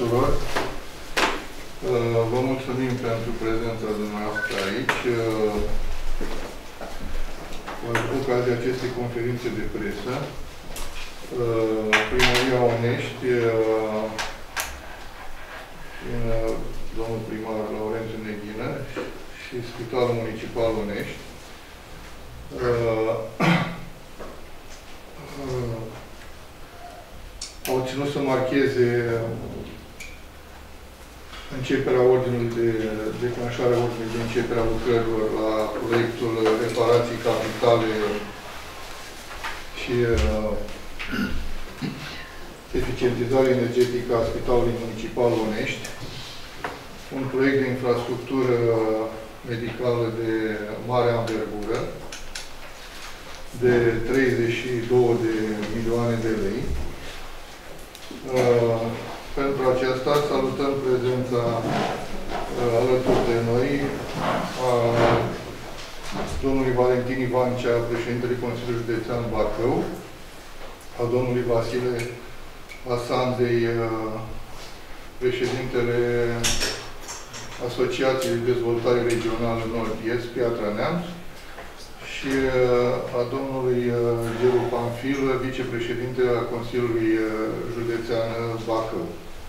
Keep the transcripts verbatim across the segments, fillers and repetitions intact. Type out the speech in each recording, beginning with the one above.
tuturor! Vă mulțumim pentru prezența dumneavoastră aici. Cu ocazia acestei conferințe de presă, Primăria Onești, prin domnul primar Laurențiu Neghină și Spitalul Municipal Onești, au ținut să marcheze începerea ordinului de declanșarea ordinului de începerea lucrărilor la proiectul reparații capitale și uh, eficientizare energetică a Spitalului Municipal Onești, un proiect de infrastructură medicală de mare anvergură de treizeci și două de milioane de lei. Uh, pentru aceasta salutăm prezența uh, alături de noi a domnului Valentin Ivancea, președintele Consiliului Județean Bacău, a domnului Vasile Asandei, uh, președintele Asociației de Dezvoltare Regională Nord-Est, Piatra Neamț, și a domnului Gelu Panfil, vicepreședintele al Consiliului Județean Bacău.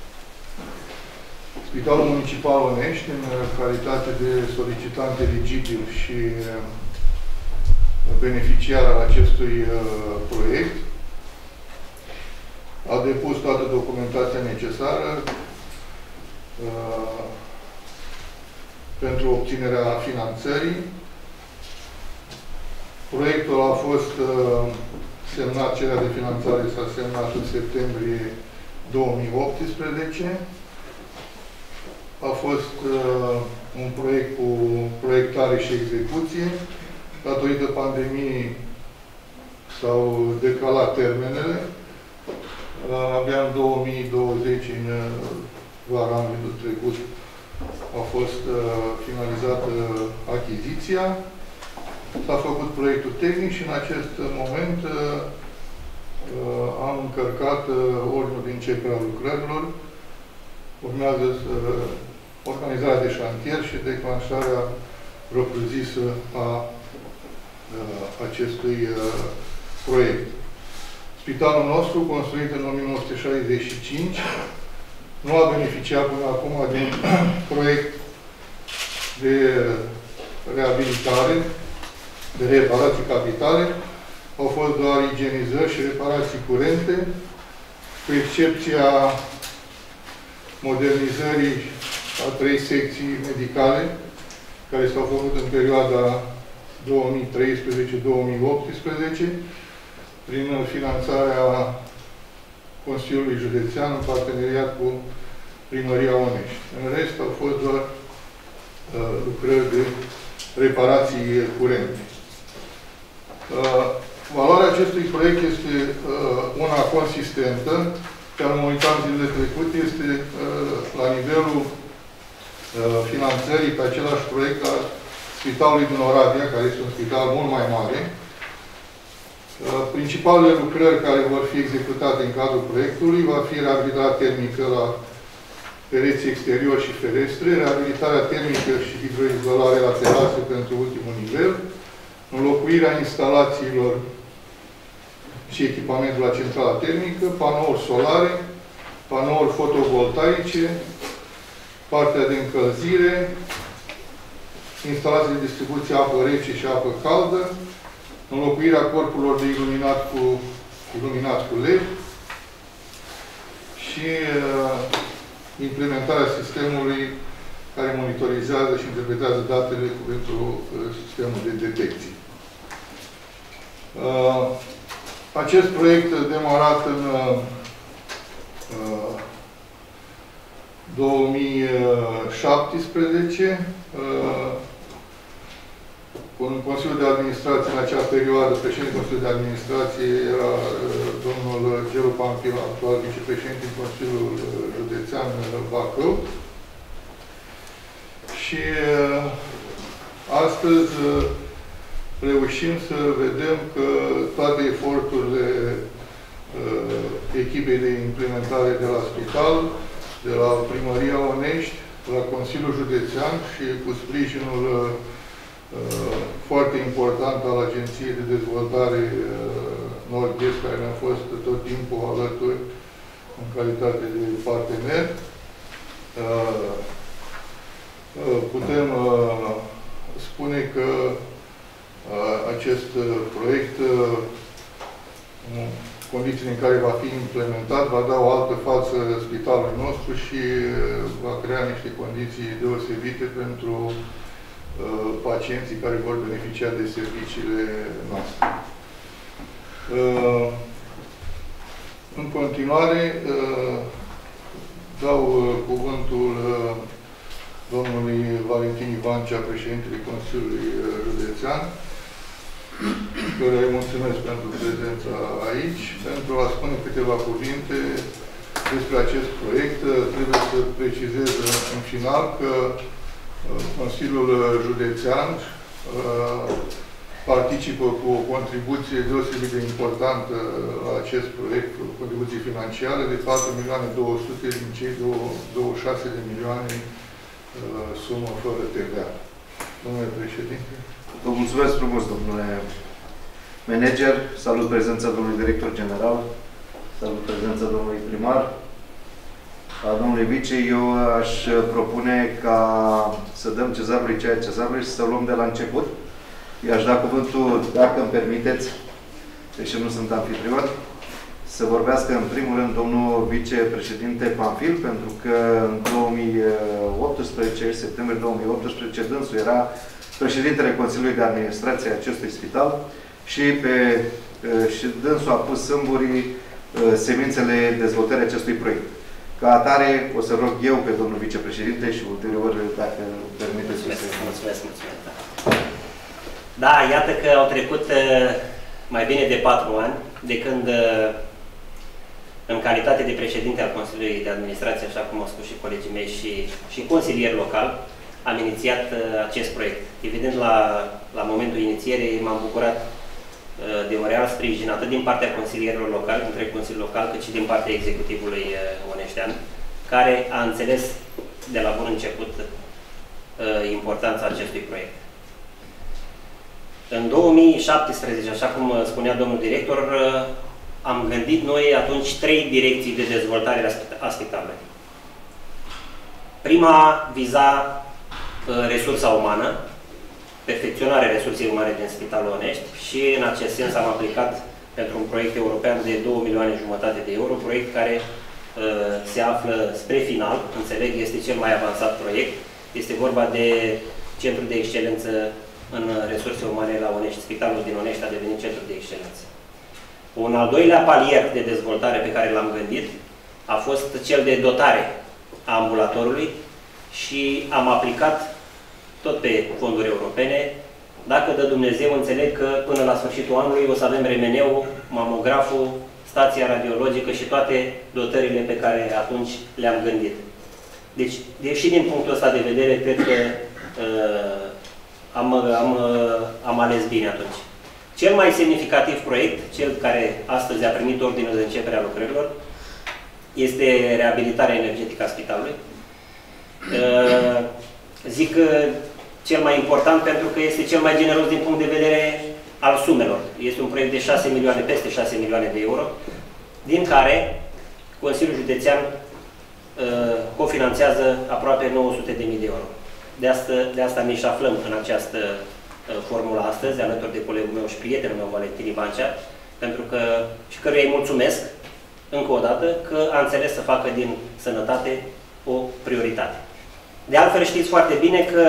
Spitalul Municipal Onești, în calitate de solicitant eligibil și beneficiar al acestui proiect, a depus toată documentația necesară pentru obținerea finanțării. Proiectul a fost uh, semnat, cererea de finanțare s-a semnat în septembrie două mii optsprezece. A fost uh, un proiect cu proiectare și execuție. Datorită pandemiei s-au decalat termenele. Uh, abia în două mii douăzeci, în uh, vara anului trecut, a fost uh, finalizată achiziția. S-a făcut proiectul tehnic și în acest moment uh, am încărcat uh, ordinul de începere a lucrărilor. Urmează uh, organizarea de șantier și declanșarea propriu-zisă a uh, acestui uh, proiect. Spitalul nostru, construit în o mie nouă sute șaizeci și cinci, nu a beneficiat până acum de un proiect de reabilitare, de reparații capitale. Au fost doar igienizări și reparații curente, cu excepția modernizării a trei secții medicale, care s-au făcut în perioada două mii treisprezece două mii optsprezece, prin finanțarea Consiliului Județean, în parteneriat cu Primăria Onești. În rest, au fost doar uh, lucrări de reparații curente. Uh, valoarea acestui proiect este uh, una consistentă, care am uitat zilele trecute, este uh, la nivelul uh, finanțării pe același proiect al Spitalului din Oradea, care este un spital mult mai mare. Uh, principalele lucrări care vor fi executate în cadrul proiectului va fi reabilitarea termică la pereți exteriori și ferestre, reabilitarea termică și hidroizolare la terase pentru ultimul nivel, înlocuirea instalațiilor și echipamentul la centrala termică, panouri solare, panouri fotovoltaice, partea de încălzire, instalații de distribuție apă rece și apă caldă, înlocuirea corpurilor de iluminat cu, iluminat cu L E D și uh, implementarea sistemului care monitorizează și interpretează datele pentru uh, sistemul de detecție. Uh, acest proiect demarat în uh, două mii șaptesprezece, uh, cu un Consiliu de Administrație în acea perioadă, președintele Consiliului de Administrație era uh, domnul Gelu Panfil, actual vicepreședinte în Consiliul Județean Bacău. Și uh, astăzi uh, reușim să vedem că toate eforturile uh, echipei de implementare de la spital, de la Primăria Onești, la Consiliul Județean și cu sprijinul uh, foarte important al Agenției de Dezvoltare uh, Nord-Est, care ne-a fost tot timpul alături în calitate de partener. Uh, uh, putem uh, spune că uh, acest uh, proiect, uh, condițiile în care va fi implementat, va da o altă față spitalului nostru și va crea niște condiții deosebite pentru uh, pacienții care vor beneficia de serviciile noastre. Uh, în continuare, uh, dau uh, cuvântul uh, domnului Valentin Ivancea, președintele Consiliului Județean, care îi mulțumesc pentru prezența aici, pentru a spune câteva cuvinte despre acest proiect. Trebuie să precizez în final că Consiliul Județean participă cu o contribuție deosebit de importantă la acest proiect, o contribuție financiară de patru milioane două sute din cei douăzeci și șase de milioane sumă fără T V A. Domnule președinte. Vă mulțumesc frumos, domnule manager. Salut prezența domnului director general. Salut prezența domnului primar. A domnului vice, eu aș propune ca să dăm cezarului ceea cezarului și să luăm de la început. Eu aș da cuvântul, dacă îmi permiteți, deși nu sunt anfitrion, să vorbească în primul rând domnul vicepreședinte Panfil, pentru că în două mii optsprezece, septembrie două mii optsprezece, dânsul era președintele Consiliului de Administrație a acestui spital și, pe, și dânsul a pus sâmburii semințele dezvoltării acestui proiect. Ca atare, o să rog eu pe domnul vicepreședinte și ulterior, dacă permiteți. Mulțumesc, mulțumesc, mulțumesc. Da, iată că au trecut mai bine de patru ani de când, în calitate de președinte al Consiliului de Administrație, așa cum au spus și colegii mei și, și consilier local, am inițiat acest proiect. Evident, la, la momentul inițierii m-am bucurat de un real sprijin, atât din partea consilierilor locali, între Consiliul Local, cât și din partea executivului oneștean, care a înțeles de la bun început importanța acestui proiect. În două mii șaptesprezece, așa cum spunea domnul director, am gândit noi atunci trei direcții de dezvoltare a spitalului. Prima viza resursa umană, perfecționarea resursei umane din Spitalul Onești și în acest sens am aplicat pentru un proiect european de două milioane jumătate de euro, proiect care uh, se află spre final, înțeleg, este cel mai avansat proiect. Este vorba de Centrul de Excelență în resurse umane la Onești. Spitalul din Onești a devenit Centru de Excelență. Un al doilea palier de dezvoltare pe care l-am gândit a fost cel de dotare a ambulatorului și am aplicat tot pe fonduri europene. Dacă dă Dumnezeu, înțeleg că până la sfârșitul anului o să avem remeneu, mamograful, stația radiologică și toate dotările pe care atunci le-am gândit. Deci, deși din punctul ăsta de vedere, cred că uh, am, am, uh, am ales bine atunci. Cel mai semnificativ proiect, cel care astăzi a primit ordinul de începere a lucrărilor, este reabilitarea energetică a spitalului. Uh, zic că cel mai important pentru că este cel mai generos din punct de vedere al sumelor. Este un proiect de șase milioane, peste șase milioane de euro, din care Consiliul Județean uh, cofinanțează aproape nouă sute de mii de euro. De asta, de asta ne și aflăm în această uh, formulă astăzi, alături de colegul meu și prietenul meu, Valentin Ivancea, pentru că și căruia îi mulțumesc încă o dată că a înțeles să facă din sănătate o prioritate. De altfel știți foarte bine că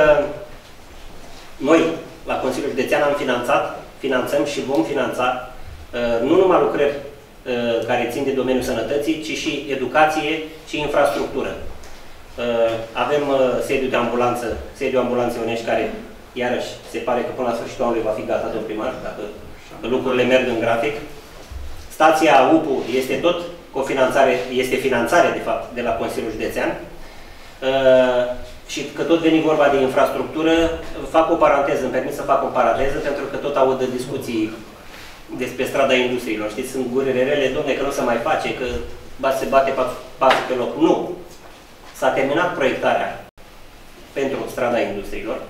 noi, la Consiliul Județean, am finanțat, finanțăm și vom finanța uh, nu numai lucrări uh, care țin de domeniul sănătății, ci și educație și infrastructură. Uh, avem uh, sediul de ambulanță, sediul ambulanței Onești, care, iarăși, se pare că până la sfârșitul anului va fi gata, domn primar, dacă lucrurile merg în grafic. Stația U P U este tot cofinanțare, este finanțare, de fapt, de la Consiliul Județean. Uh, și că tot veni vorba de infrastructură, fac o paranteză, îmi permit să fac o paranteză, pentru că tot aud discuții despre strada industriilor. Știți, sunt gurile rele, domne, că nu se mai face, că se bate pasul pe loc. Nu! S-a terminat proiectarea pentru strada industriilor.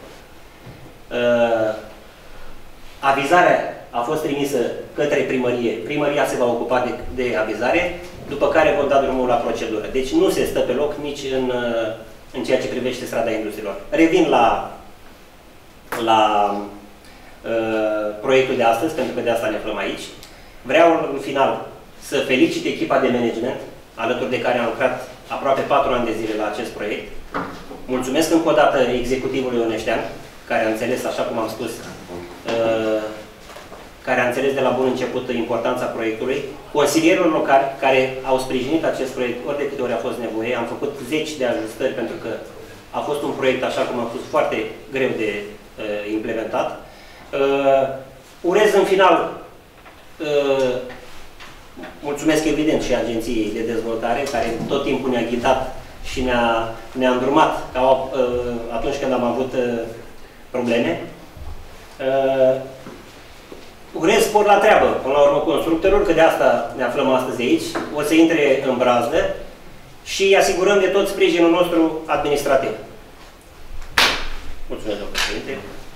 Avizarea a fost trimisă către primărie. Primăria se va ocupa de, de avizare, după care vom da drumul la procedură. Deci nu se stă pe loc nici în, în ceea ce privește strada industriilor. Revin la, la uh, proiectul de astăzi, pentru că de asta ne aflăm aici. Vreau, în final, să felicit echipa de management, alături de care am lucrat aproape patru ani de zile la acest proiect. Mulțumesc încă o dată executivului Oneștean, care a înțeles, așa cum am spus, uh, care a înțeles de la bun început importanța proiectului, consilierilor locali care au sprijinit acest proiect ori de câte ori a fost nevoie. Am făcut zeci de ajustări pentru că a fost un proiect, așa cum am spus, foarte greu de uh, implementat. Uh, urez în final, uh, mulțumesc evident și Agenției de Dezvoltare, care tot timpul ne-a ghidat și ne-a ne-a îndrumat ca, uh, atunci când am avut uh, probleme. Uh, Urez spor la treabă, până la urmă, constructorilor, că de asta ne aflăm astăzi aici. O să intre în brazdă și îi asigurăm de tot sprijinul nostru administrativ. Mulțumesc, domnule președinte.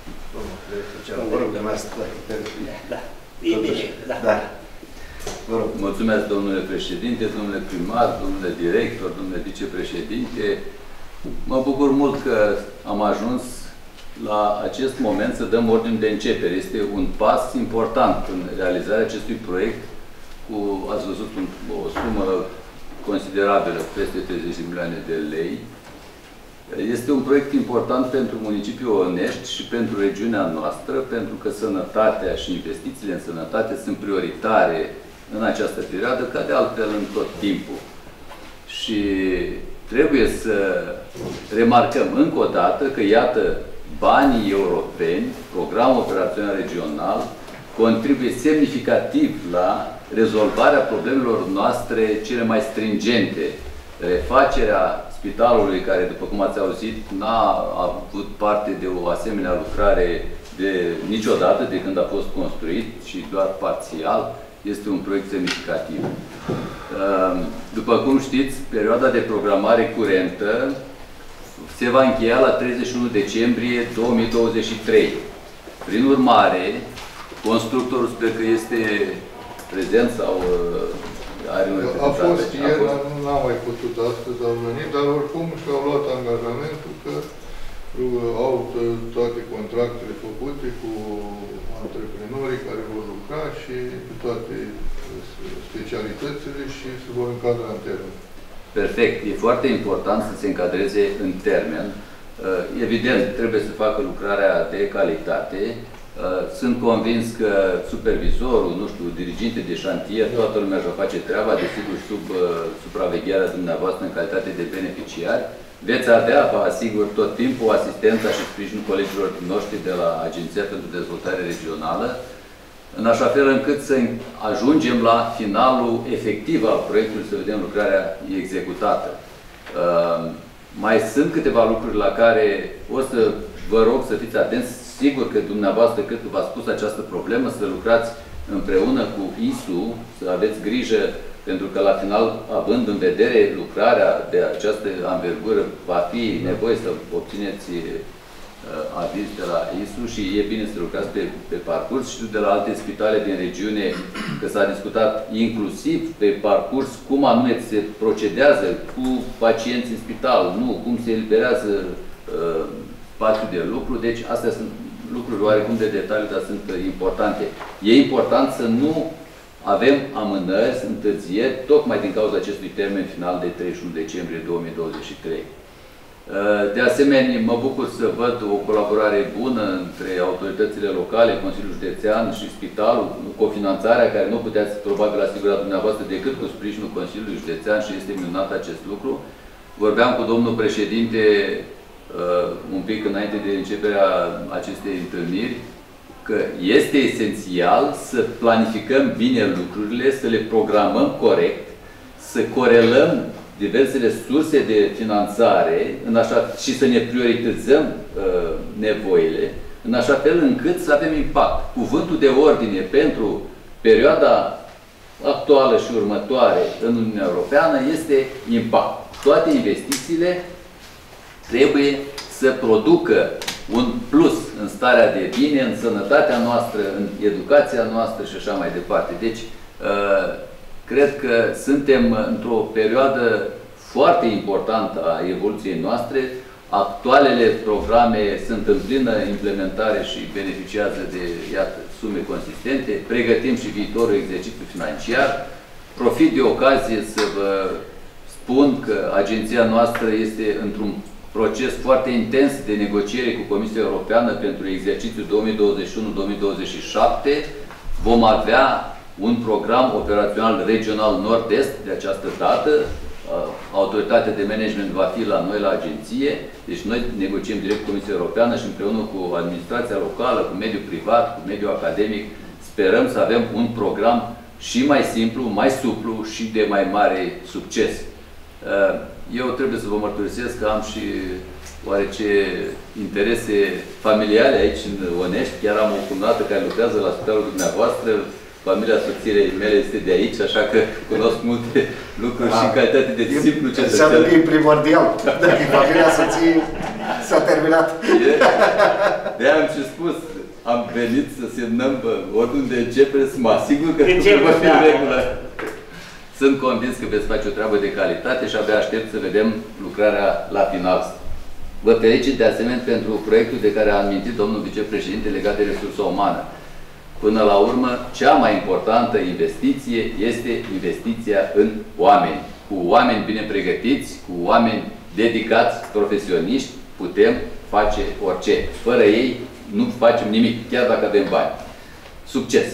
Vă rog, da. E bine, da. Da. Vă rog. Mulțumesc, domnule președinte, domnule primar, domnule director, domnule vicepreședinte. Mă bucur mult că am ajuns la acest moment să dăm ordine de începere. Este un pas important în realizarea acestui proiect cu, ați văzut, un, o sumă considerabilă, peste treizeci de milioane de lei. Este un proiect important pentru municipiul Onești și pentru regiunea noastră, pentru că sănătatea și investițiile în sănătate sunt prioritare în această perioadă, ca de altfel în tot timpul. Și trebuie să remarcăm încă o dată că, iată, banii europeni, programul operațional regional, contribuie semnificativ la rezolvarea problemelor noastre cele mai stringente. Refacerea spitalului, care, după cum ați auzit, n-a avut parte de o asemenea lucrare de niciodată de când a fost construit și doar parțial, este un proiect semnificativ. După cum știți, perioada de programare curentă se va încheia la treizeci și unu decembrie două mii douăzeci și trei. Prin urmare, constructorul, sper că este prezent sau are un A fost ieri, dar nu am mai putut astăzi, au venit, dar oricum și-au luat angajamentul că au toate contractele făcute cu antreprenorii care vor lucra și cu toate specialitățile și se vor încadra în termen. Perfect. E foarte important să se încadreze în termen. Evident, trebuie să facă lucrarea de calitate. Sunt convins că supervizorul, nu știu, diriginte de șantier, toată lumea își va face treaba, desigur, sub supravegherea dumneavoastră în calitate de beneficiari. Veți avea, vă asigur, tot timpul asistența și sprijinul colegilor noștri de la Agenția pentru Dezvoltare Regională, în așa fel încât să ajungem la finalul efectiv al proiectului, să vedem lucrarea executată. Uh, mai sunt câteva lucruri la care o să vă rog să fiți atenți. Sigur că dumneavoastră, cred că v-a spus această problemă, să lucrați împreună cu I S U, să aveți grijă, pentru că la final, având în vedere lucrarea de această anvergură, va fi nevoie să obțineți aviz de la I S U și e bine să lucrați pe, pe parcurs. Știu de la alte spitale din regiune că s-a discutat inclusiv pe parcurs cum anume se procedează cu pacienți în spital, nu, cum se eliberează uh, spațiul de lucru. Deci astea sunt lucruri oarecum de detaliu, dar sunt importante. E important să nu avem amânări, întârzieri, tocmai din cauza acestui termen final de treizeci și unu decembrie două mii douăzeci și trei. De asemenea, mă bucur să văd o colaborare bună între autoritățile locale, Consiliul Județean și Spitalul, cofinanțarea care nu puteți probabil asigura dumneavoastră decât cu sprijinul Consiliului Județean și este minunat acest lucru. Vorbeam cu domnul președinte uh, un pic înainte de începerea acestei întâlniri că este esențial să planificăm bine lucrurile, să le programăm corect, să corelăm diversele surse de finanțare în așa, și să ne prioritizăm uh, nevoile, în așa fel încât să avem impact. Cuvântul de ordine pentru perioada actuală și următoare în Uniunea Europeană este impact. toate investițiile trebuie să producă un plus în starea de bine, în sănătatea noastră, în educația noastră și așa mai departe. Deci, cred că suntem într-o perioadă foarte importantă a evoluției noastre. Actualele programe sunt în plină implementare și beneficiază de, iată, sume consistente. Pregătim și viitorul exercițiu financiar. Profit de ocazie să vă spun că agenția noastră este într-un proces foarte intens de negociere cu Comisia Europeană pentru exercițiul două mii douăzeci și unu două mii douăzeci și șapte. Vom avea un program operațional regional nord-est de această dată. Autoritatea de management va fi la noi la agenție. Deci noi negociem direct cu Comisia Europeană și împreună cu administrația locală, cu mediul privat, cu mediul academic, sperăm să avem un program și mai simplu, mai suplu și de mai mare succes. Eu trebuie să vă mărturisesc că am și oarece interese familiale aici în Onești. Chiar am o cumnată care lucrează la spitalul dumneavoastră. Familia soției mele este de aici, așa că cunosc multe lucruri A, și în calitate de simplu cetățean. Înseamnă că e primordial. Dacă e familia soției, s-a terminat. De-aia am și spus, am venit să semnăm ordinul de începere, să mă asigur că totul va fi în regulă. Sunt convins că veți face o treabă de calitate și abia aștept să vedem lucrarea la final. Vă felicit de asemenea pentru proiectul de care a amintit domnul vicepreședinte legat de resursa umană. Până la urmă, cea mai importantă investiție este investiția în oameni. Cu oameni bine pregătiți, cu oameni dedicați, profesioniști, putem face orice. Fără ei nu facem nimic, chiar dacă avem bani. Succes!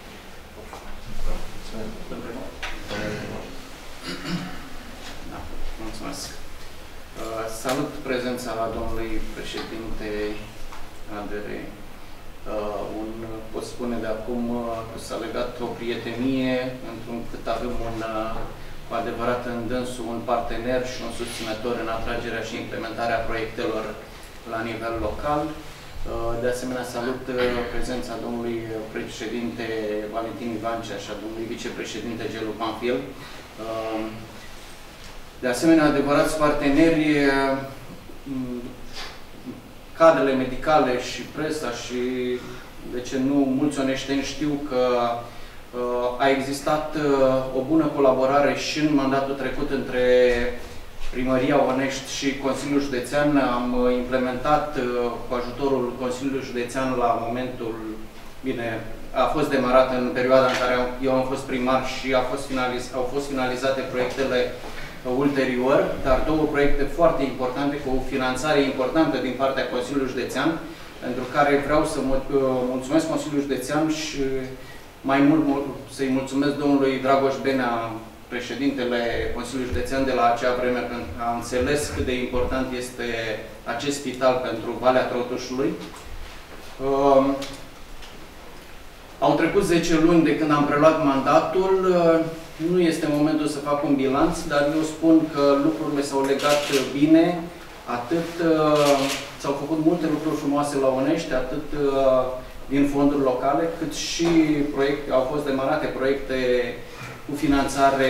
Da, mulțumesc. Salut prezența domnului președinte A D R. Uh, un, pot spune de acum că uh, s-a legat o prietenie, într-un cât avem un, uh, cu adevărat în dânsul un partener și un susținător în atragerea și implementarea proiectelor la nivel local. Uh, de asemenea, salut uh, prezența domnului președinte Valentin Ivancea și a domnului vicepreședinte Gelu Panfil. Uh, de asemenea, adevărați parteneri, uh, cadrele medicale și presa și, de ce nu, mulți oneșteni știu că uh, a existat uh, o bună colaborare și în mandatul trecut între Primăria Onești și Consiliul Județean. Am uh, implementat uh, cu ajutorul Consiliului Județean la momentul, bine, a fost demarat în perioada în care eu am fost primar și a fost finaliz, au fost finalizate proiectele ulterior, dar două proiecte foarte importante, cu o finanțare importantă din partea Consiliului Județean, pentru care vreau să mulțumesc Consiliul Județean și mai mult să-i mulțumesc domnului Dragoș Benea, președintele Consiliului Județean de la acea vreme, pentru că am înțeles cât de important este acest spital pentru Valea Trotușului. Uh, au trecut zece luni de când am preluat mandatul. Uh, Nu este momentul să fac un bilanț, dar eu spun că lucrurile s-au legat bine, atât uh, s-au făcut multe lucruri frumoase la Onești, atât uh, din fonduri locale, cât și proiecte, au fost demarate proiecte cu finanțare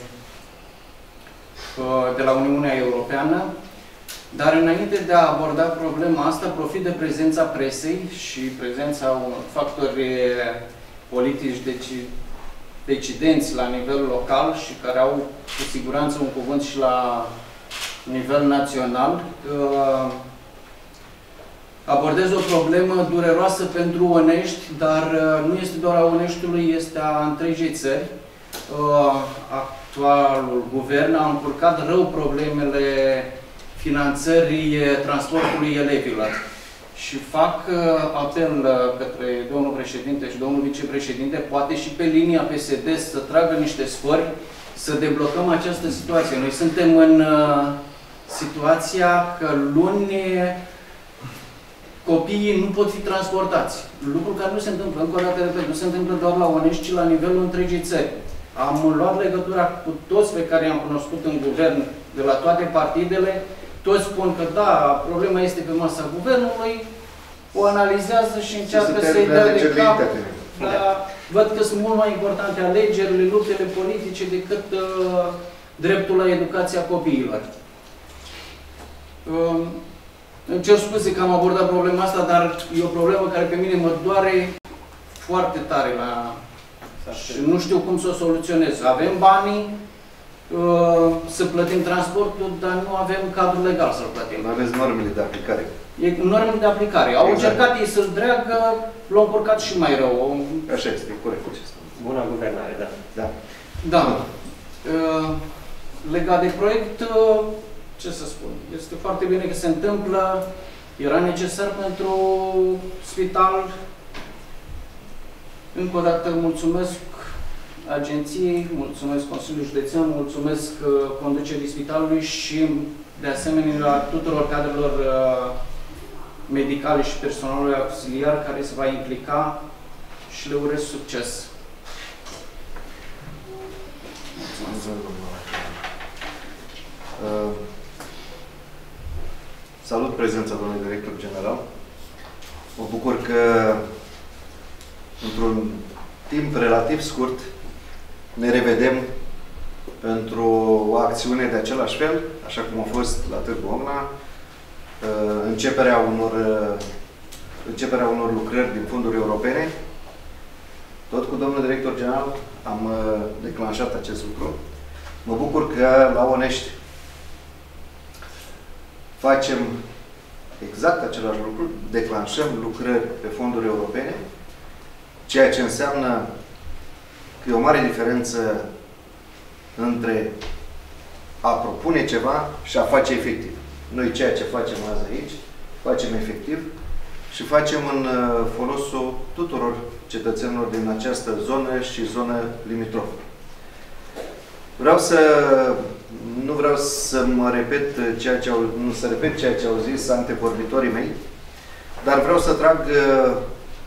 uh, de la Uniunea Europeană. Dar înainte de a aborda problema asta, profit de prezența presei și prezența unor factori politici, deci decidenți la nivel local și care au cu siguranță un cuvânt și la nivel național. Abordez o problemă dureroasă pentru Onești, dar nu este doar a Oneștiului, este a întregii țări. Actualul guvern a încurcat rău problemele finanțării transportului elevilor. Și fac uh, apel uh, către domnul președinte și domnul vicepreședinte, poate și pe linia P S D, să tragă niște sfori, să deblocăm această situație. Noi suntem în uh, situația că luni copiii nu pot fi transportați. Lucru care nu se întâmplă, încă o dată repet, nu se întâmplă doar la Onești, ci la nivelul întregii țări. Am luat legătura cu toți pe care i-am cunoscut în guvern, de la toate partidele. Toți spun că da, problema este pe masa guvernului, o analizează și încearcă să-i dea de cap. Dar văd că sunt mult mai importante alegerile, luptele politice decât uh, dreptul la educația copiilor. Îmi cer scuze că am abordat problema asta, dar e o problemă care pe mine mă doare foarte tare la... și nu știu cum să o soluționez. Avem banii să plătim transportul, dar nu avem cadrul legal să-l plătim. Nu aveți normele de aplicare. E normele de aplicare. Au Exact. încercat ei să-l dreagă, l-au încurcat și mai rău. Așa este, e corect ce spun. Bună guvernare, da. Da. Da. Uh, legat de proiect, uh, ce să spun, este foarte bine că se întâmplă, era necesar pentru spital. Încă o dată mulțumesc agenției, mulțumesc Consiliului Județean, mulțumesc uh, conducerii spitalului și de asemenea tuturor cadrelor uh, medicale și personalului auxiliar care se va implica și le urez succes. Uh, salut prezența domnului director general. Mă bucur că într-un timp relativ scurt ne revedem pentru o acțiune de același fel, așa cum a fost la Târgu Ocna, uh, începerea unor, uh, începerea unor lucrări din fonduri europene. Tot cu domnul director general am uh, declanșat acest lucru. Mă bucur că la Onești facem exact același lucru, declanșăm lucrări pe fonduri europene, ceea ce înseamnă că e o mare diferență între a propune ceva și a face efectiv. Noi ceea ce facem azi aici, facem efectiv și facem în folosul tuturor cetățenilor din această zonă și zonă limitrofă. Vreau să, nu vreau să mă repet ceea ce au, nu să repet ceea ce au zis antevorbitorii mei, dar vreau să trag uh,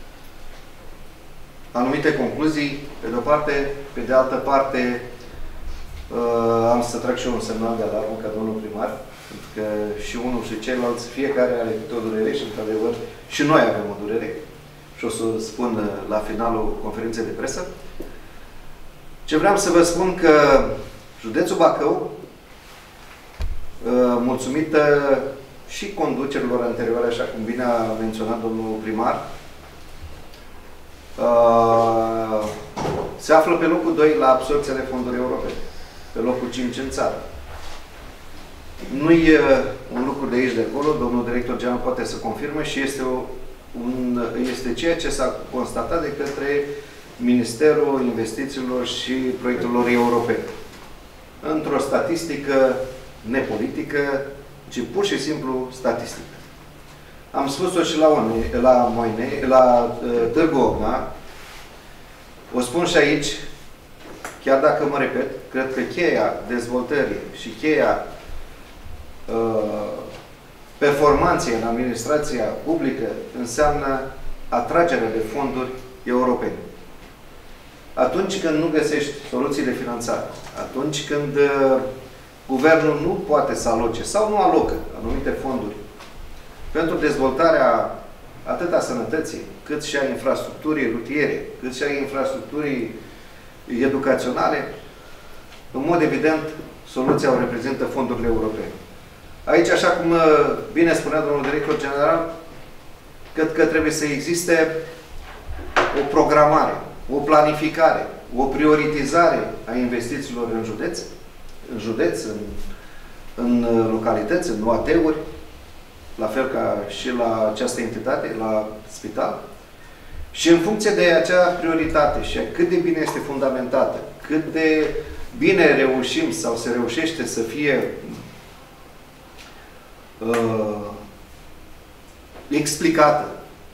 anumite concluzii, pe de-o parte, pe de altă parte, uh, am să trag și eu un semnal de alarmă ca domnul primar, pentru că și unul și ceilalți, fiecare are câte o durere și, într-adevăr, și noi avem o durere. Și o să spun uh, la finalul conferinței de presă. Ce vreau să vă spun că județul Bacău, mulțumită și conducerilor anterioare, așa cum bine a menționat domnul primar, se află pe locul doi la absorbția de fonduri europene, pe locul cinci în țară. Nu e un lucru de aici de acolo, domnul director general poate să confirme și este, o, un, este ceea ce s-a constatat de către Ministerul Investițiilor și Proiectelor Europene. Într-o statistică nepolitică, ci pur și simplu statistică. Am spus-o și la, One, la Moine, la uh, Târgu Ocna, o spun și aici, chiar dacă mă repet, cred că cheia dezvoltării și cheia uh, performanței în administrația publică înseamnă atragerea de fonduri europene. Atunci când nu găsești soluții de finanțare, atunci când uh, guvernul nu poate să aloce sau nu alocă anumite fonduri pentru dezvoltarea atât a sănătății, cât și a infrastructurii rutiere, cât și a infrastructurii educaționale, în mod evident, soluția o reprezintă fondurile europene. Aici, așa cum bine spunea domnul director general, cred că trebuie să existe o programare, o planificare, o prioritizare a investițiilor în județ, în județ, în, în localități, în O A T-uri, la fel ca și la această entitate, la spital. Și în funcție de acea prioritate și cât de bine este fundamentată, cât de bine reușim sau se reușește să fie uh, explicată,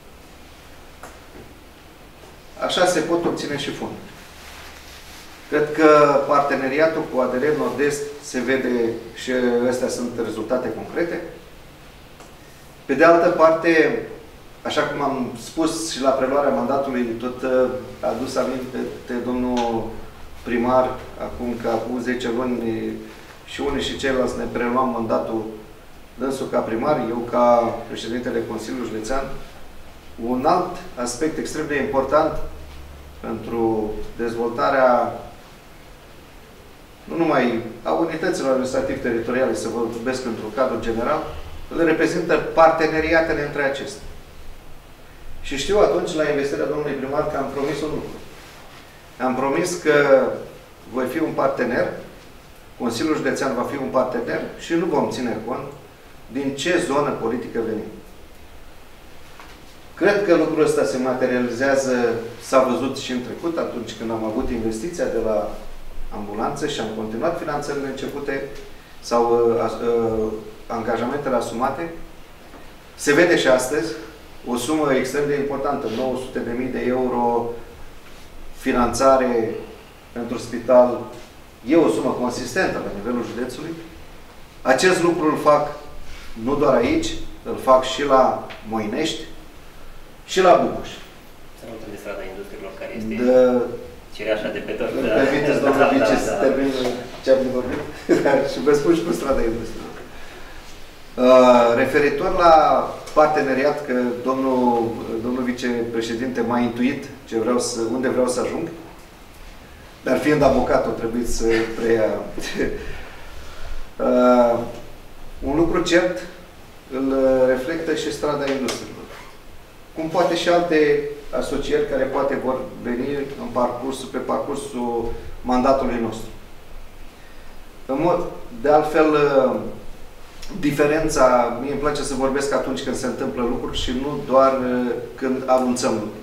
așa se pot obține și fonduri. Cred că parteneriatul cu A D R Nord-Est se vede și astea sunt rezultate concrete. Pe de altă parte, așa cum am spus și la preluarea mandatului, tot a adus aminte de domnul primar, acum că acum zece luni și unii și ceilalți ne preluam mandatul, dânsul ca primar, eu ca președintele Consiliului Județean. Un alt aspect extrem de important pentru dezvoltarea nu numai a unităților administrativ-teritoriale, să vorbesc într-un cadru general, le reprezintă parteneriatele între acestea. Și știu atunci, la investirea domnului primar, că am promis un lucru. Am promis că voi fi un partener, Consiliul Județean va fi un partener și nu vom ține cont din ce zonă politică venim. Cred că lucrul ăsta se materializează, s-a văzut și în trecut, atunci când am avut investiția de la ambulanță și am continuat finanțările începute sau uh, uh, angajamentele asumate. Se vede și astăzi o sumă extrem de importantă, nouă sute de mii de euro finanțare pentru spital. E o sumă consistentă la nivelul județului. Acest lucru îl fac nu doar aici, îl fac și la Moinești și la Bucuș. Să nu de strada industriilor care este de... cireașa de pe tot. Îmi permiteți, domnul vice, să termin ce am vorbit? Și vă spun și cu strada industriilor. Uh, referitor la parteneriat, că domnul, domnul vicepreședinte m-a intuit ce vreau să, unde vreau să ajung, dar fiind avocat, o trebuie să preia. uh, un lucru cert îl reflectă și strada industriilor. Cum poate și alte asocieri care poate vor veni în parcursul, pe parcursul mandatului nostru. În mod, de altfel, diferența, mie îmi place să vorbesc atunci când se întâmplă lucruri și nu doar când anunțăm lucruri.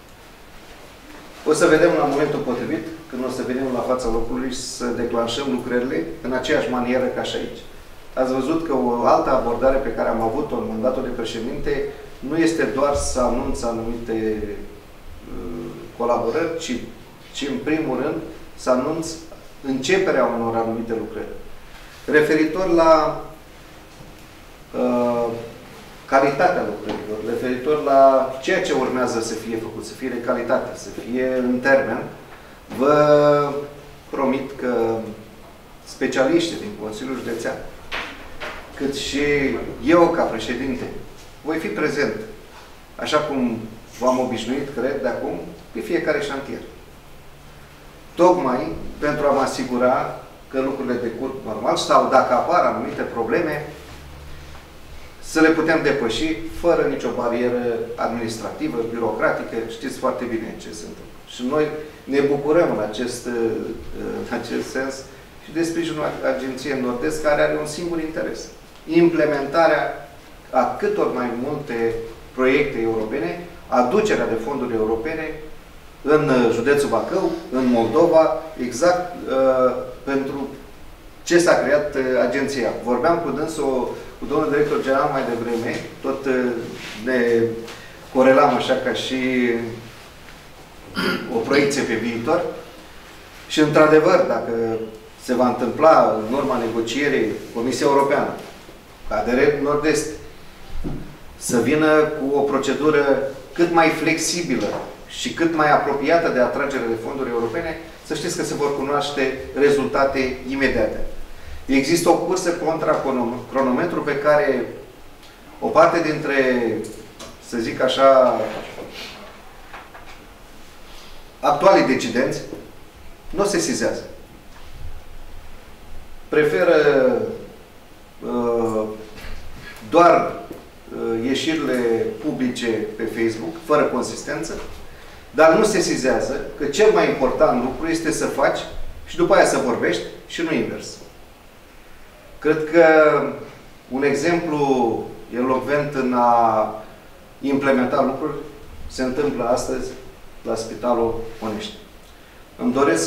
O să vedem la momentul potrivit, când o să venim la fața locului și să declanșăm lucrările în aceeași manieră ca și aici. Ați văzut că o altă abordare pe care am avut-o în mandatul de președinte nu este doar să anunț anumite uh, colaborări, ci, ci în primul rând să anunț începerea unor anumite lucrări. Referitor la uh, calitatea lucrărilor, referitor la ceea ce urmează să fie făcut, să fie de calitate, să fie în termen, vă promit că specialiștii din Consiliul Județean, cât și eu ca președinte, voi fi prezent, așa cum v-am obișnuit, cred, de acum, pe fiecare șantier. Tocmai pentru a mă asigura că lucrurile decurg normal sau dacă apar anumite probleme, să le putem depăși fără nicio barieră administrativă, birocratică. Știți foarte bine ce se întâmplă. Și noi ne bucurăm în acest, în acest sens și de sprijinul Agenției Nord-Est, care are un singur interes. Implementarea a câtor mai multe proiecte europene, aducerea de fonduri europene în județul Bacău, în Moldova, exact uh, pentru ce s-a creat uh, agenția. Vorbeam cu dânsul, cu domnul director general mai devreme, tot uh, ne corelam așa ca și o proiecție pe viitor și într-adevăr, dacă se va întâmpla în urma negocierii Comisia Europeană, A D R Nord-Est, să vină cu o procedură cât mai flexibilă și cât mai apropiată de atragere de fonduri europene, să știți că se vor cunoaște rezultate imediate. Există o cursă contra cronometru pe care o parte dintre, să zic așa, actualii decidenți nu se sizează. Preferă uh, doar ieșirile publice pe Facebook, fără consistență, dar nu se sizează că cel mai important lucru este să faci și după aia să vorbești și nu invers. Cred că un exemplu elocvent în a implementa lucruri se întâmplă astăzi la Spitalul Moinești. Îmi doresc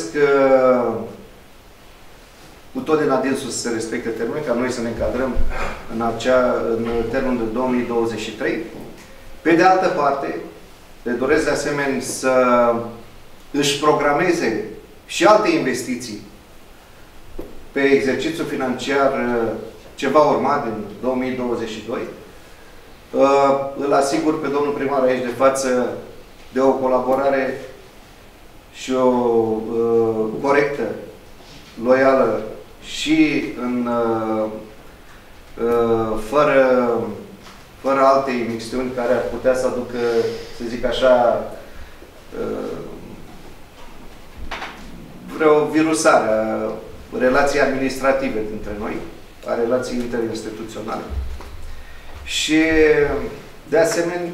cu tot din adinsul să se respecte termenul, ca noi să ne încadrăm în, acea, în termenul de două mii douăzeci și trei. Pe de altă parte, le doresc de asemenea să își programeze și alte investiții pe exercițiul financiar ce va urma din două mii douăzeci și doi. Îl asigur pe domnul primar aici de față de o colaborare și o uh, corectă, loială și în, uh, uh, fără, fără alte imixtiuni care ar putea să aducă, să zic așa, uh, vreo virusare a relații administrative dintre noi, a relații interinstituționale. Și, de asemenea,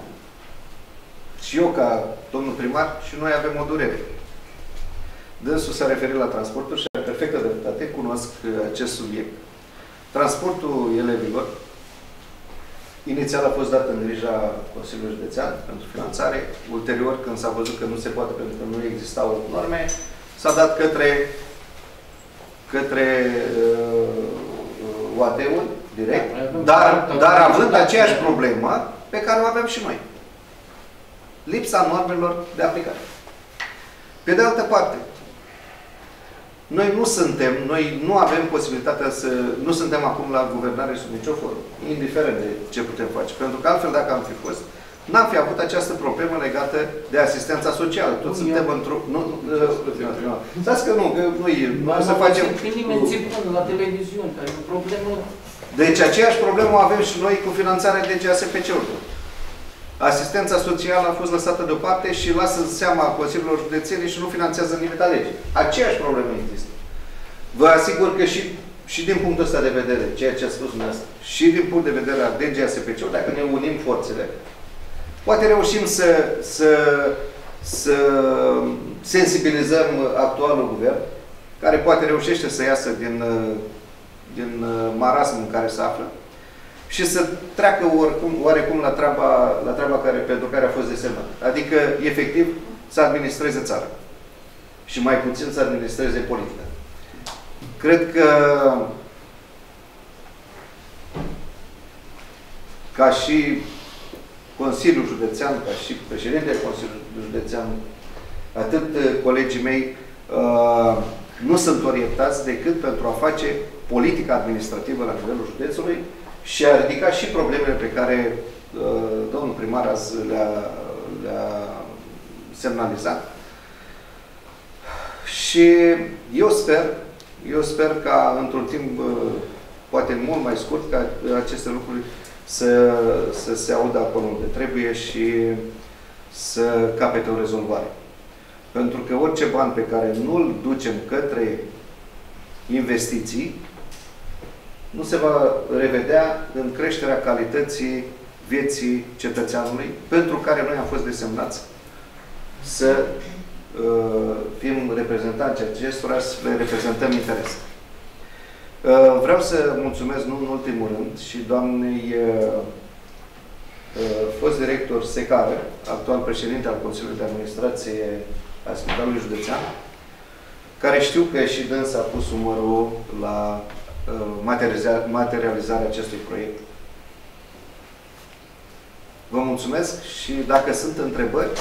și eu, ca domnul primar, și noi avem o durere. Dânsul s-a referit la transportul și are perfectă dreptate, cunosc acest subiect. Transportul elevilor, inițial a fost dat în grija Consiliului Județean pentru finanțare, ulterior, când s-a văzut că nu se poate pentru că nu existau norme, s-a dat către, către uh, U A T-ul direct, dar, dar având aceeași problemă pe care o avem și noi. Lipsa normelor de aplicare. Pe de altă parte, noi nu suntem, noi nu avem posibilitatea să, nu suntem acum la guvernare sub nicio formă, indiferent de ce putem face. Pentru că altfel, dacă am fi fost, n-am fi avut această problemă legată de asistența socială. Toți suntem într-o... Nu, nu, dați că nu, că nu e, nu o să facem... Nimeni țipând la televiziune, care e o problemă... Deci aceeași problemă o avem și noi cu finanțarea de G A S P C-ului. Asistența socială a fost lăsată deoparte și lasă seama Consiliilor Județene și nu finanțează nimic legii. Aceeași problemă există. Vă asigur că și, și din punctul ăsta de vedere, ceea ce a spus dumneavoastră, și din punct de vedere al D G A S P C-ului, dacă ne unim forțele, poate reușim să, să, să sensibilizăm actualul guvern, care poate reușește să iasă din, din marasmul în care se află, și să treacă oricum, oarecum la treaba, la treaba care, pentru care a fost desemnat. Adică, efectiv, să administreze țara. Și mai puțin să administreze politica. Cred că ca și Consiliul Județean, ca și președintele Consiliului Județean, atât colegii mei uh, nu sunt orientați decât pentru a face politica administrativă la nivelul județului și a ridica și problemele pe care uh, domnul primar azi le-a le semnalizat. Și eu sper, eu sper ca într-un timp, uh, poate mult mai scurt, ca aceste lucruri să, să se audă acolo unde trebuie și să capete o rezolvare. Pentru că orice bani pe care nu-l ducem către investiții, nu se va revedea în creșterea calității vieții cetățeanului, pentru care noi am fost desemnați să uh, fim reprezentanți acestora, să le reprezentăm interes. Uh, vreau să mulțumesc, nu în ultimul rând, și doamnei uh, uh, fost director Secară, actual președinte al Consiliului de Administrație al Spitalului Județean, care știu că și dânsa a pus umărul la materializarea acestui proiect. Vă mulțumesc și dacă sunt întrebări...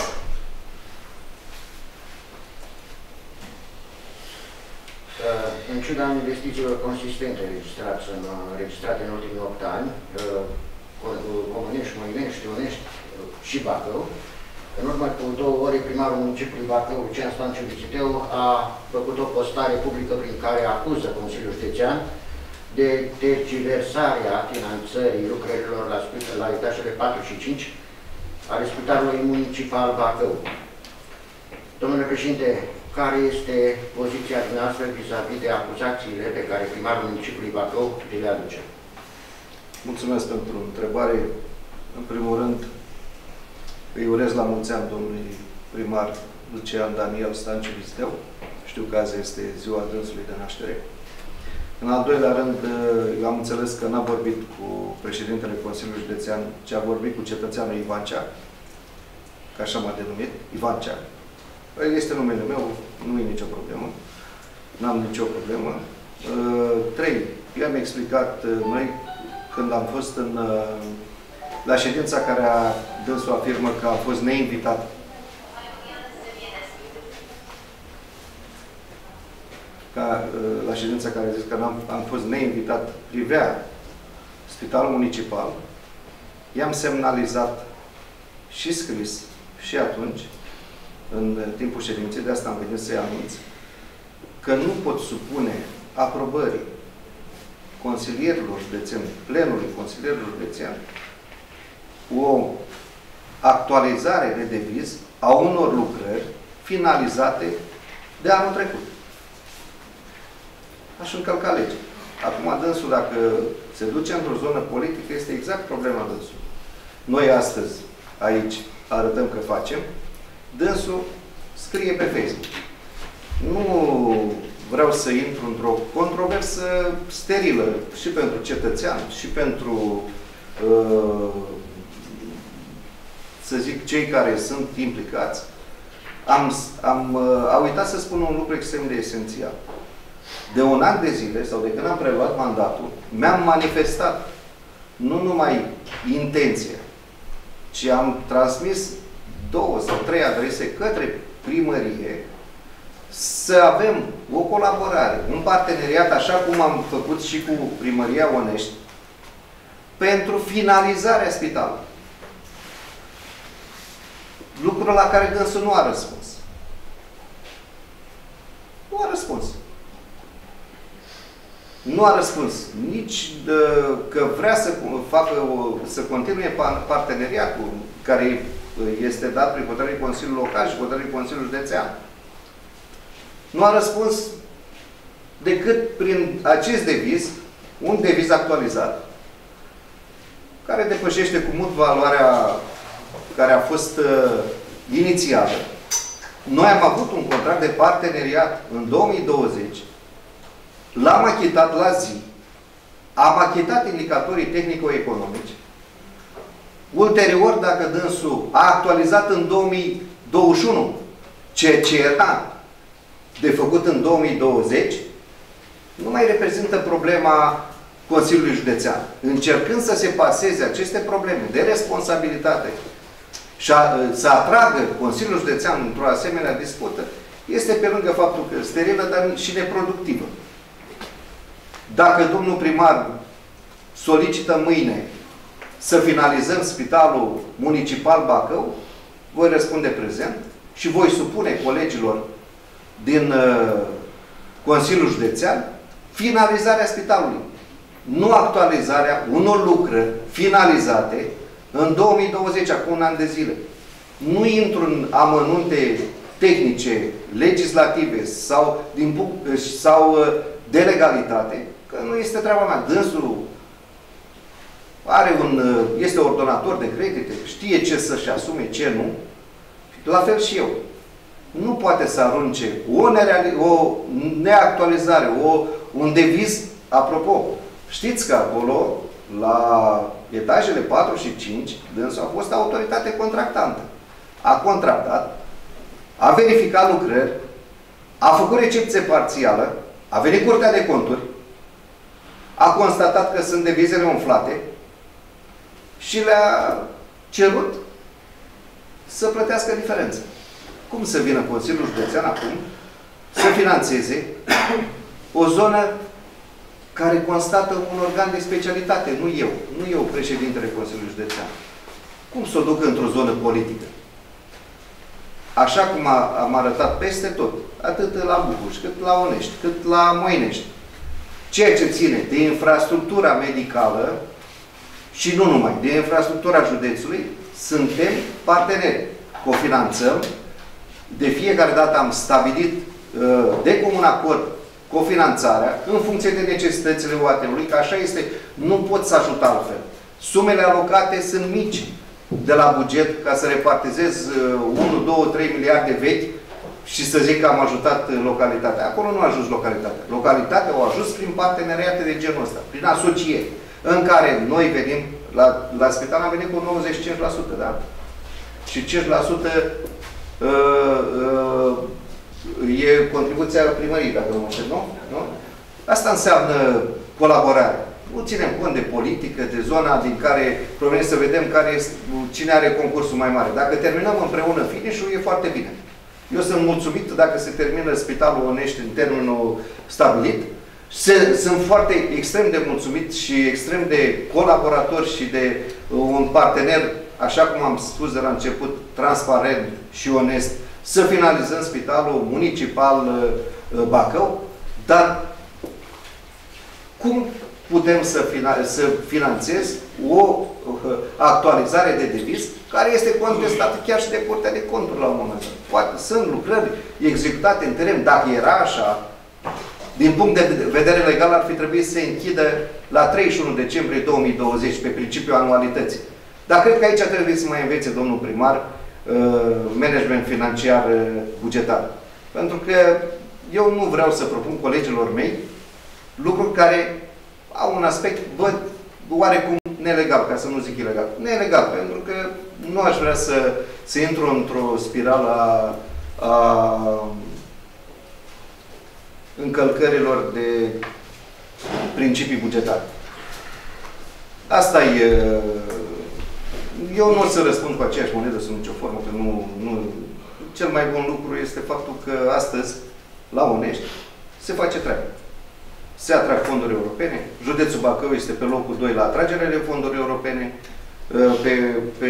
În ciuda investițiilor consistente registrate în, registrate în ultimii opt ani, Comănești, Măinești, Ionești și Bacău, în urmă cu două ore, primarul municipiului Bacău, Lucian Stanciu Vițiteu, a făcut o postare publică prin care acuză Consiliul Județean de tergiversarea finanțării lucrărilor la, la etajele patru și cinci ale Spitalului Municipal Bacău. Domnule președinte, care este poziția dumneavoastră vis-a-vis de acuzațiile pe care primarul municipiului Bacău le aduce? Mulțumesc pentru întrebare. În primul rând, îi urez la mulți ani domnului primar Lucian Daniel Stanciu Vițiteu. Știu că azi este ziua dânsului de naștere. În al doilea rând, eu am înțeles că n-a vorbit cu președintele Consiliului Județean, ci a vorbit cu cetățeanul Ivan Cea, că așa m-a denumit, Ivan Cea. Este numele meu, nu e nicio problemă. N-am nicio problemă. Trei, eu am explicat noi, când am fost în, la ședința care a dânsul afirmă că a fost neinvitat. Ca, la ședința care a zis că am, am fost neinvitat, privea Spitalul Municipal, i-am semnalizat și scris și atunci, în timpul ședinței, de asta am venit să-i anunț, că nu pot supune aprobării consilierilor județeni, plenului consilierilor județeni, o actualizare de deviz a unor lucrări finalizate de anul trecut. aș încălca legea. Acum, dânsul, dacă se duce într-o zonă politică, este exact problema dânsului. Noi astăzi, aici, arătăm că facem, dânsul scrie pe Facebook. Nu vreau să intru într-o controversă sterilă și pentru cetățean, și pentru, uh, să zic, cei care sunt implicați. Am, am uh, a uitat să spun un lucru extrem de esențial. De un an de zile, sau de când am preluat mandatul, mi-am manifestat nu numai intenția, ci am transmis două sau trei adrese către primărie să avem o colaborare, un parteneriat, așa cum am făcut și cu Primăria Onești, pentru finalizarea spitalului. Lucrul la care dânsul nu a răspuns. Nu a răspuns. Nu a răspuns nici de, că vrea să facă o, să continue parteneriatul care este dat prin hotărârea Consiliului Local și hotărârea Consiliului Județean. Nu a răspuns decât prin acest deviz, un deviz actualizat, care depășește cu mult valoarea care a fost uh, inițială. Noi am avut un contract de parteneriat în două mii douăzeci, l-am achitat la zi, am achitat indicatorii tehnico-economici. Ulterior, dacă dânsul a actualizat în două mii douăzeci și unu, ceea ce era de făcut în două mii douăzeci, nu mai reprezintă problema Consiliului Județean. Încercând să se paseze aceste probleme de responsabilitate și a, să atragă Consiliul Județean într-o asemenea dispută, este pe lângă faptul că sterilă, dar și neproductivă. Dacă domnul primar solicită mâine să finalizăm Spitalul Municipal Bacău, voi răspunde prezent și voi supune colegilor din uh, Consiliul Județean finalizarea spitalului. Nu actualizarea unor lucrări finalizate în două mii douăzeci, acum un an de zile. Nu intru în amănunte tehnice, legislative sau, din, sau uh, de legalitate, că nu este treaba mea. Dânsul are un, este ordonator de credite, știe ce să-și asume, ce nu. La fel și eu. Nu poate să arunce o, o neactualizare, o, un deviz. Apropo, știți că acolo, la etajele patru și cinci, dânsul a fost autoritate contractantă. A contractat, a verificat lucrări, a făcut recepție parțială, a venit Curtea de Conturi, a constatat că sunt devizele umflate și le-a cerut să plătească diferența. Cum să vină Consiliul Județean acum să finanțeze o zonă care constată un organ de specialitate, nu eu, nu eu, președintele Consiliului Județean. Cum să o duc într-o zonă politică? Așa cum a, am arătat peste tot, atât la Bucuș, cât la Onești, cât la Moinești. Ceea ce ține de infrastructura medicală și nu numai, de infrastructura județului, suntem parteneri. Cofinanțăm. De fiecare dată am stabilit de comun acord cofinanțarea în funcție de necesitățile O A T-ului, că așa este, nu pot să ajut altfel. Sumele alocate sunt mici de la buget ca să repartizez unu, doi, trei miliarde vechi și să zic că am ajutat localitatea. Acolo nu a ajuns localitatea. Localitatea a ajuns prin parteneriate de genul ăsta, prin asocieri, în care noi venim, la, la spital am venit cu nouăzeci și cinci la sută, da? Și cinci la sută uh, uh, e contribuția primăriei, dacă nu mă știu, nu? nu? Asta înseamnă colaborare. Nu ținem cont de politică, de zona din care provenim, să vedem care este, cine are concursul mai mare. Dacă terminăm împreună finish-ul, e foarte bine. Eu sunt mulțumit dacă se termină Spitalul Onești în termenul stabilit. Se, sunt foarte extrem de mulțumit și extrem de colaborator și de un partener, așa cum am spus de la început, transparent și onest, să finalizăm Spitalul Municipal Bacău, dar cum putem să, să finanțez o actualizare de deviz care este contestată chiar și de Curtea de Conturi la un moment dat. Poate sunt lucrări executate în teren, dacă era așa, din punct de vedere legal, ar fi trebuit să se închidă la treizeci și unu decembrie două mii douăzeci, pe principiul anualității. Dar cred că aici trebuie să mai învețe domnul primar management financiar bugetar. Pentru că eu nu vreau să propun colegilor mei lucruri care au un aspect, văd, oarecum nelegal, ca să nu zic ilegal. Nelegal, pentru că nu aș vrea să, să intru într-o spirală a, a încălcărilor de principii bugetare. Asta e... Eu nu o să răspund cu aceeași monedă sub nicio formă, că nu, nu... Cel mai bun lucru este faptul că astăzi, la Onești, se face treabă. Se atrag fonduri europene. Județul Bacău este pe locul doi la atragerea de fonduri europene. Pe, pe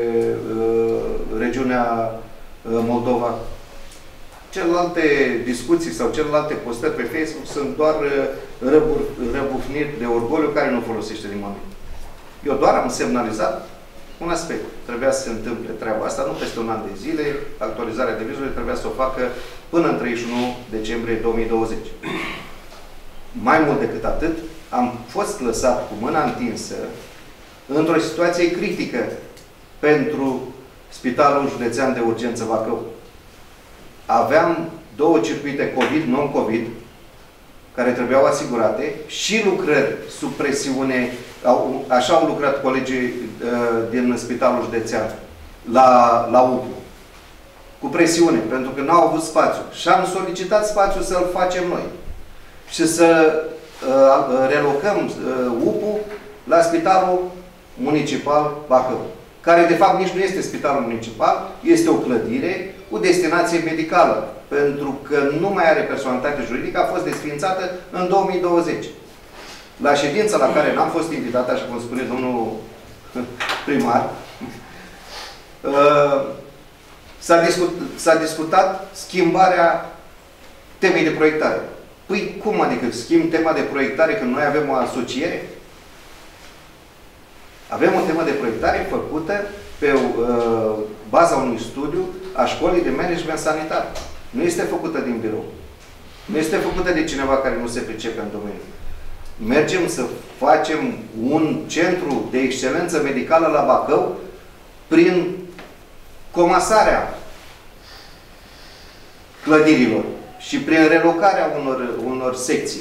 regiunea Moldova. Celelalte discuții sau celelalte postări pe Facebook sunt doar răbufniri de orgoliu care nu folosește nimănui. Eu doar am semnalizat un aspect. Trebuia să se întâmple treaba asta, nu peste un an de zile. Actualizarea devizului trebuia să o facă până în treizeci și unu decembrie două mii douăzeci. Mai mult decât atât, am fost lăsat cu mâna întinsă într-o situație critică pentru Spitalul Județean de Urgență Bacău. Aveam două circuite COVID, non-COVID, care trebuiau asigurate și lucrări sub presiune. Așa au lucrat colegii uh, din Spitalul Județean la, la U P U. Cu presiune, pentru că n-au avut spațiu. Și am solicitat spațiu să-l facem noi. Și să uh, relocăm uh, U P U la Spitalul Municipal Bacău, care de fapt nici nu este Spitalul Municipal, este o clădire cu destinație medicală, pentru că nu mai are personalitate juridică, a fost desființată în două mii douăzeci. La ședința la care n-am fost invitat, așa cum spune domnul primar, s-a discut, s-a discutat schimbarea temei de proiectare. Păi cum adică schimb tema de proiectare când noi avem o asociere? Avem o temă de proiectare făcută pe uh, baza unui studiu a școlii de management sanitar. Nu este făcută din birou. Nu este făcută de cineva care nu se pricepe în domeniu. Mergem să facem un centru de excelență medicală la Bacău prin comasarea clădirilor și prin relocarea unor, unor secții.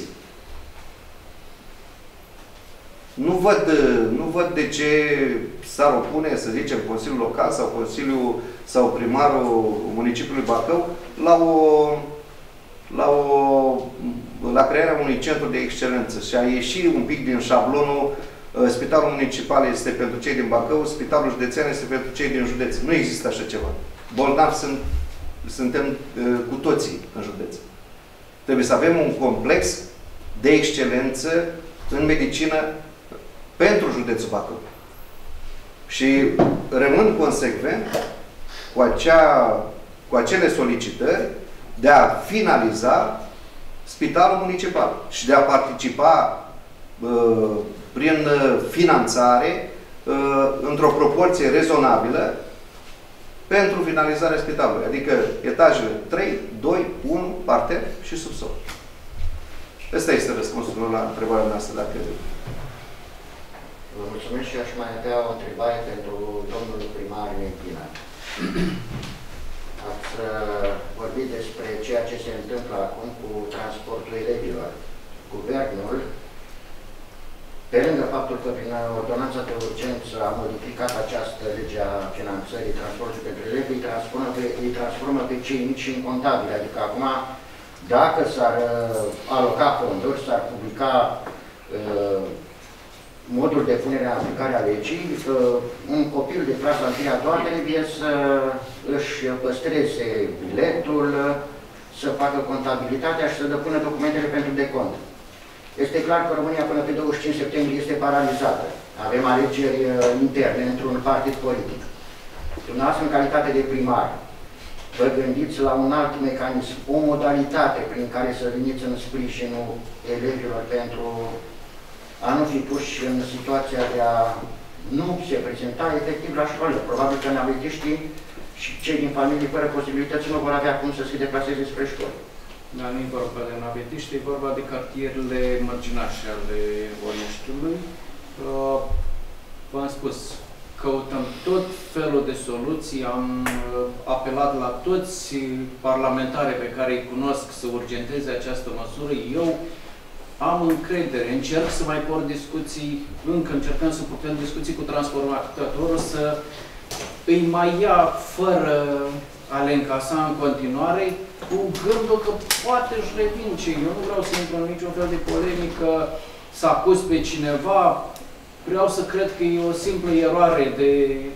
Nu văd, nu văd de ce s-ar opune, să zicem, Consiliul Local sau Consiliul sau Primarul Municipiului Bacău la o, la o la crearea unui centru de excelență și a ieși un pic din șablonul Spitalul Municipal este pentru cei din Bacău, Spitalul Județean este pentru cei din județ. Nu există așa ceva. Bolnavi sunt, suntem uh, cu toții în județ. Trebuie să avem un complex de excelență în medicină pentru județul Bacău. Și rămân consecvent cu, acea, cu acele solicitări de a finaliza Spitalul Municipal și de a participa uh, prin finanțare uh, într-o proporție rezonabilă pentru finalizarea spitalului. Adică etajele trei, doi, unu, parter și subsol. Ăsta este răspunsul la întrebarea noastră. Dacă... Vă mulțumesc și aș mai avea o întrebare pentru domnul primar Neghina. Ați vorbit despre ceea ce se întâmplă acum cu transportul elevilor. Guvernul, pe lângă faptul că prin ordonanța de urgență a modificat această lege a finanțării transportului pentru elevi, îi transformă pe, îi transformă pe cei mici în contabili. Adică acum, dacă s-ar aloca fonduri, s-ar publica uh, modul de punere în aplicare a legii, uh, un copil de clasa întâi a doua trebuie să își păstreze biletul, să facă contabilitatea și să depună documentele pentru decont. Este clar că România până pe douăzeci și cinci septembrie este paralizată. Avem alegeri interne într-un partid politic. Dumneavoastră, în calitate de primar, vă gândiți la un alt mecanism, o modalitate prin care să veniți în sprijinul elevilor pentru a nu fi puși în situația de a nu se prezenta efectiv la școală. Probabil că navetiștii și cei din familie fără posibilități nu vor avea cum să se deplaseze spre școală. dar nu e vorba de navetiște, e vorba de cartierele marginașe ale Oneștiului. Uh, V-am spus, căutăm tot felul de soluții, am uh, apelat la toți parlamentarii pe care îi cunosc să urgenteze această măsură. Eu am încredere, încerc să mai port discuții, încă încercăm să purtăm discuții cu transportatorul, să îi mai ia fără a le încasa în continuare, cu gândul că poate își revin ce. Eu nu vreau să intru în niciun fel de polemică, să acuz pe cineva, vreau să cred că e o simplă eroare de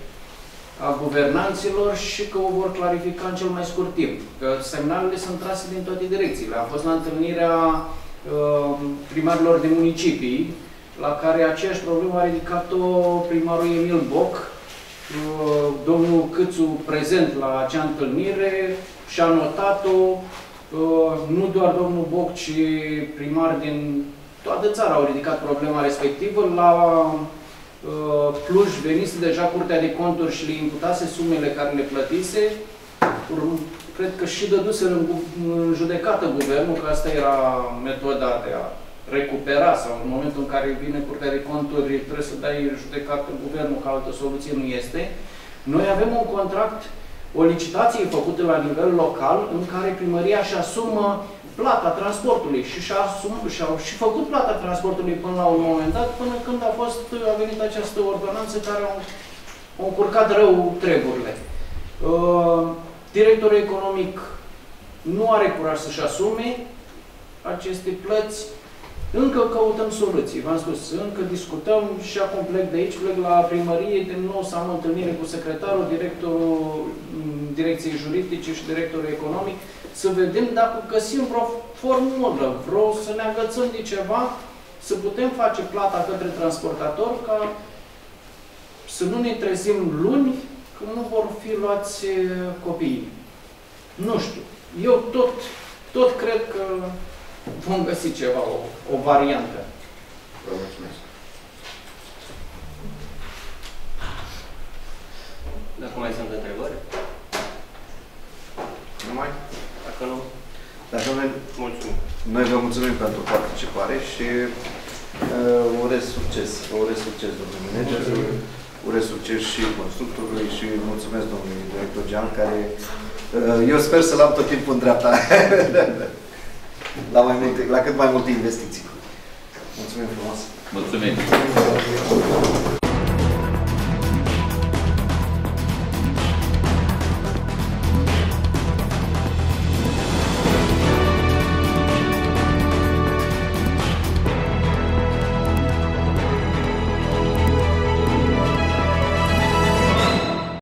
a guvernanților și că o vor clarifica în cel mai scurt timp. Că semnalele sunt trase din toate direcțiile. Am fost la întâlnirea uh, primarilor de municipii, la care aceeași problemă a ridicat-o primarul Emil Boc. Uh, domnul Câțu, prezent la acea întâlnire, și-a notat-o, uh, nu doar domnul Boc, ci primari din toată țara au ridicat problema respectivă. La uh, Cluj venise deja Curtea de Conturi și le imputase sumele care le plătise. Cred că și dăduse în, în judecată guvernul, că asta era metoda de a recupera, sau în momentul în care vine Curtea de Conturi trebuie să dai judecată guvernul, că altă soluție nu este. Noi avem un contract, o licitație făcută la nivel local, în care primăria își asumă plata transportului și și-a și și făcut plata transportului până la un moment dat, până când a fost a venit această ordonanță care au, au încurcat rău treburile. Uh, directorul economic nu are curaj să-și asume aceste plăți. Încă căutăm soluții, v-am spus, încă discutăm și acum plec de aici, plec la primărie, din nou să am întâlnire cu secretarul, directorul direcției juridice și directorul economic, să vedem dacă găsim vreo formulă, vreo să ne agățăm de ceva, să putem face plata către transportator, ca să nu ne trezim luni că nu vor fi luați copiii. Nu știu. Eu tot, tot cred că vom găsi ceva, o, o variantă. Vă mulțumesc. Dacă mai sunt întrebări? Nu mai? Dacă nu, Dacă noi, mulțumim. noi vă mulțumim pentru participare și uh, urez succes. Vă urez succes, domnule manager. Urez succes și constructorului și mulțumesc domnului director Jean, care uh, eu sper să-l am tot timpul în dreapta. La, mai multe, la cât mai multe investiții. Mulțumim frumos! Mulțumim!